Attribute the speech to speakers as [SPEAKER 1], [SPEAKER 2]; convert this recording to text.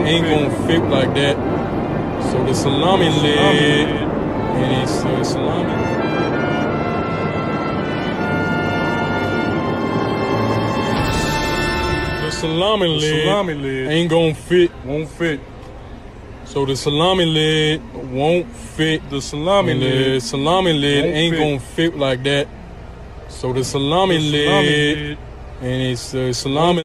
[SPEAKER 1] ain't gonna fit like that. So the salami lid, and it's salami. The salami lid ain't gonna fit, won't fit. So the salami lid won't fit. The salami lid ain't gonna fit like that. So the salami lid, and it's salami.